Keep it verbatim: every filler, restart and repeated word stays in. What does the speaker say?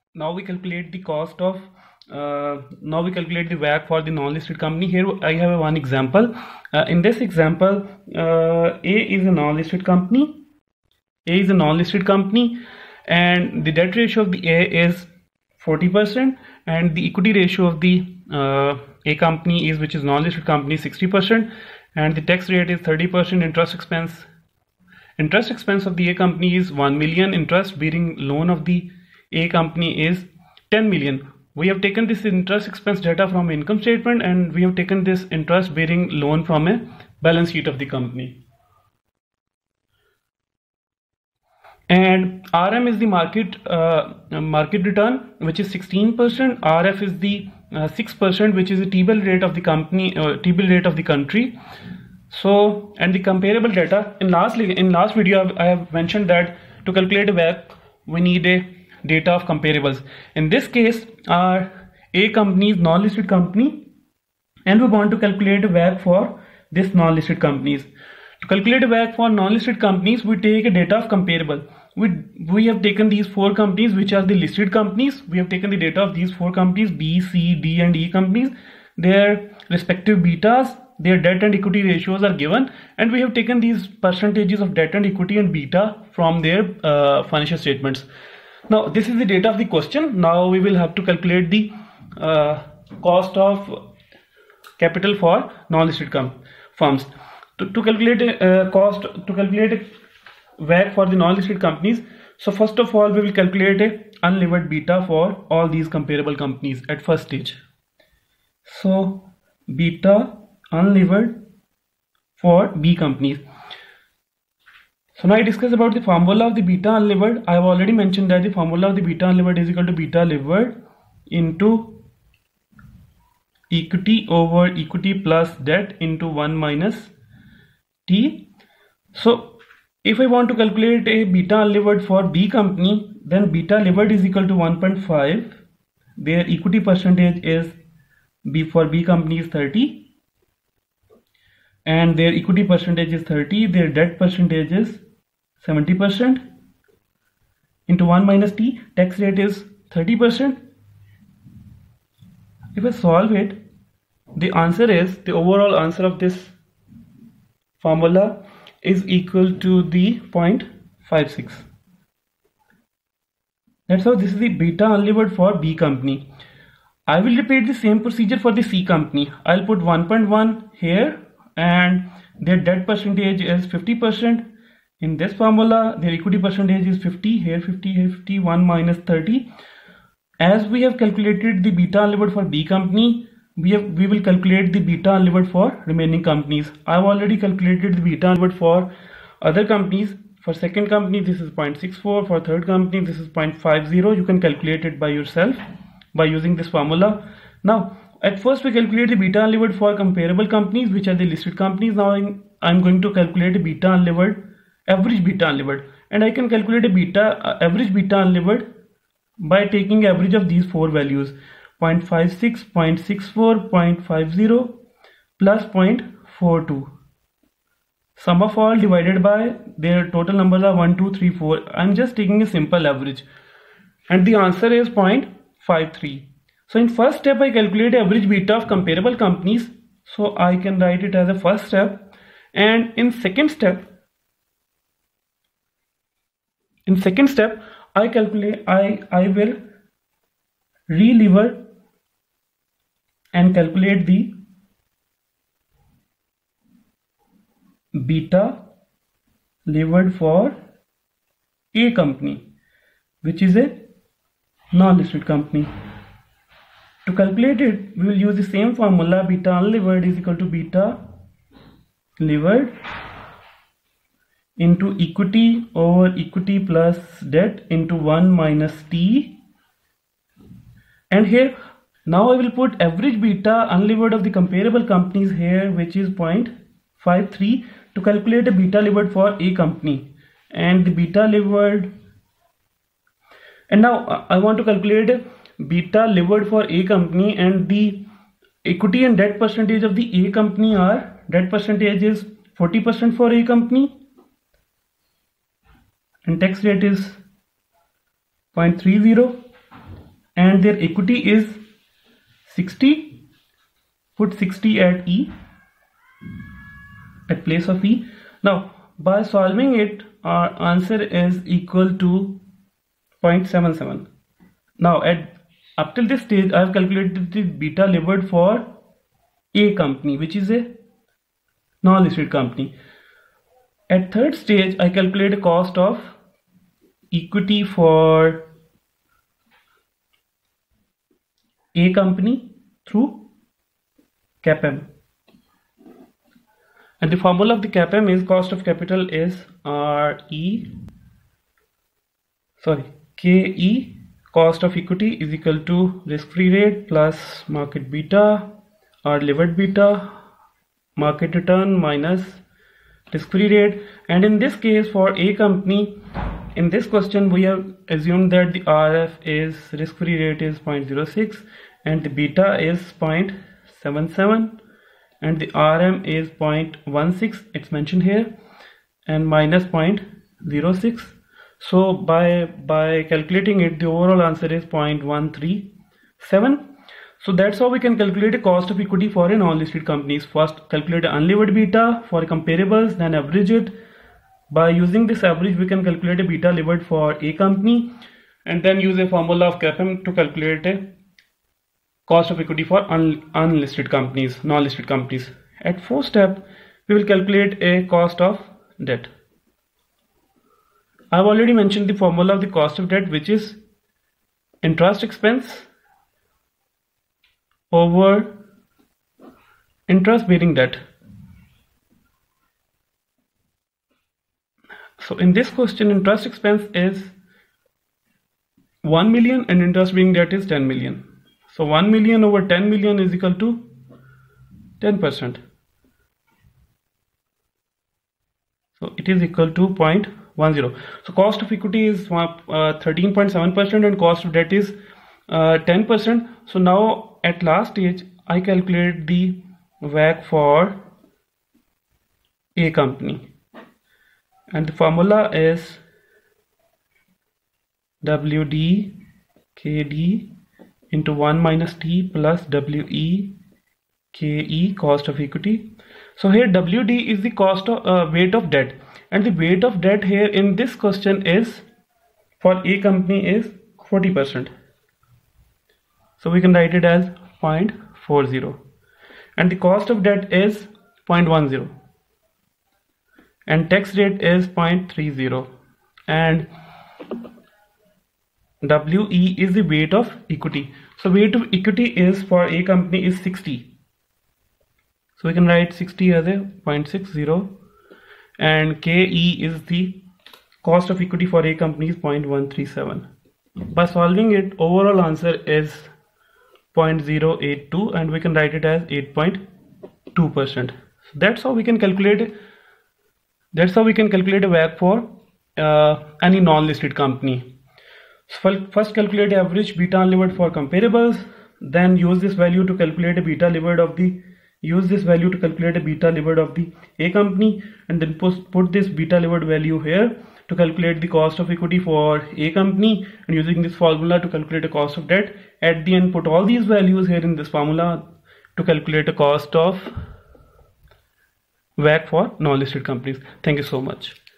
now we calculate the cost of uh, now we calculate the W A C C for the non-listed company. Here I have a one example. Uh, in this example, uh, A is a non-listed company. A is a non-listed company, and the debt ratio of the A is forty percent, and the equity ratio of the uh, A company is, which is non-listed company, sixty percent, and the tax rate is thirty percent. Interest expense interest expense of the A company is one million. Interest bearing loan of the A company is ten million. We have taken this interest expense data from income statement, and we have taken this interest bearing loan from a balance sheet of the company. And R M is the market uh, market return, which is sixteen percent. R F is the uh, six percent, which is the T-bill rate of the company, uh, T-bill rate of the country. So, and the comparable data. In lastly, in last video, I have mentioned that to calculate a W A C C, we need a data of comparables. In this case, our A company is non-listed company, and we want to calculate a W A C C for this non-listed companies. To calculate a W A C C for non-listed companies, we take a data of comparable. We, we have taken these four companies, which are the listed companies. We have taken the data of these four companies, B, C, D and E companies. Their respective betas, their debt and equity ratios are given, and we have taken these percentages of debt and equity and beta from their uh, financial statements. Now this is the data of the question. Now we will have to calculate the uh, cost of capital for non-listed firms. To, to calculate a uh, cost, to calculate a W A C C for the non-listed companies, so first of all we will calculate a unlevered beta for all these comparable companies at first stage. So beta unlevered for B companies. So now I discuss about the formula of the beta unlevered. I have already mentioned that the formula of the beta unlevered is equal to beta levered into equity over equity plus debt into one minus T. So if I want to calculate a beta unlevered for B company, then beta levered is equal to one point five. Their equity percentage is B for B company is thirty, and their equity percentage is thirty. Their debt percentage is seventy percent into one minus T. Tax rate is thirty percent. If I solve it, the answer is, the overall answer of this formula is equal to the zero point five six. That's how this is the beta unlevered for B company. I will repeat the same procedure for the C company. I'll put one point one here, and their debt percentage is fifty percent. In this formula, their equity percentage is fifty, here fifty, here fifty, one minus thirty. As we have calculated the beta unlevered for B company, we have we will calculate the beta unlevered for remaining companies. I have already calculated the beta unlevered for other companies. For second company, this is zero point six four. For third company, this is zero point five zero. You can calculate it by yourself by using this formula. Now, at first we calculate the beta unlevered for comparable companies, which are the listed companies. Now I'm, I'm going to calculate a beta unlevered, average beta unlevered, and I can calculate a beta uh, average beta unlevered by taking average of these four values: zero point five six, zero point six four, zero point five zero plus zero point four two. Sum of all divided by their total numbers are one, two, three, four. I'm just taking a simple average, and the answer is zero point five three. So in first step, I calculate average beta of comparable companies. So I can write it as a first step, and in second step, in second step, I calculate I I will re-lever and calculate the beta levered for A company, which is a non-listed company. To calculate it, we will use the same formula. Beta unlevered is equal to beta levered into equity over equity plus debt into one minus T. And here, now I will put average beta unlevered of the comparable companies here, which is zero point five three, to calculate a beta levered for A company. And the beta levered, and now I want to calculate a beta levered for A company, and the equity and debt percentage of the A company are, debt percentage is forty percent for A company, and tax rate is zero point three zero, and their equity is sixty. Put sixty at E, at place of E. Now by solving it, our answer is equal to zero point seven seven. Now at up till this stage I have calculated the beta levered for A company, which is a non-listed company. At third stage I calculate a cost of equity for A company through C A P M. And the formula of the C A P M is cost of capital is R E sorry K E, cost of equity is equal to risk-free rate plus market beta or levered beta, market return minus risk-free rate. And in this case for A company, in this question we have assumed that the R F is risk-free rate is zero point zero six and the beta is zero point seven seven and the R M is zero point one six, it's mentioned here, and minus zero point zero six. So by by calculating it, the overall answer is zero point one three seven. So that's how we can calculate a cost of equity for a non-listed companies. First calculate unlevered beta for comparables, then average it. By using this average we can calculate a beta levered for A company and then use a formula of C A P M to calculate a cost of equity for un unlisted companies, non-listed companies. At fourth step we will calculate a cost of debt. I have already mentioned the formula of the cost of debt, which is interest expense over interest bearing debt. So in this question interest expense is one million and interest bearing debt is ten million. So one million over ten million is equal to ten percent. So it is equal to zero point one zero. So cost of equity is thirteen point seven percent and cost of debt is uh, ten percent. So now at last stage I calculate the W A C C for A company and the formula is W D K D into one minus T plus W E K E, cost of equity. So here W D is the cost of uh, weight of debt, and the weight of debt here in this question is for A company is forty percent. So we can write it as zero point four zero, and the cost of debt is zero point one zero and tax rate is zero point three zero, and W E is the weight of equity. So weight of equity is for A company is sixty. So we can write sixty as a zero point six zero, and K E is the cost of equity for A company is zero point one three seven. By solving it, overall answer is zero point zero eight two and we can write it as eight point two percent. So that's how we can calculate that's how we can calculate a W A C C for uh, any non-listed company. So first calculate average beta unlevered for comparables, then use this value to calculate a beta levered of the use this value to calculate a beta levered of the A company, and then put, put this beta levered value here to calculate the cost of equity for A company, and using this formula to calculate a cost of debt. At the end, put all these values here in this formula to calculate a cost of W A C C for non-listed companies. Thank you so much.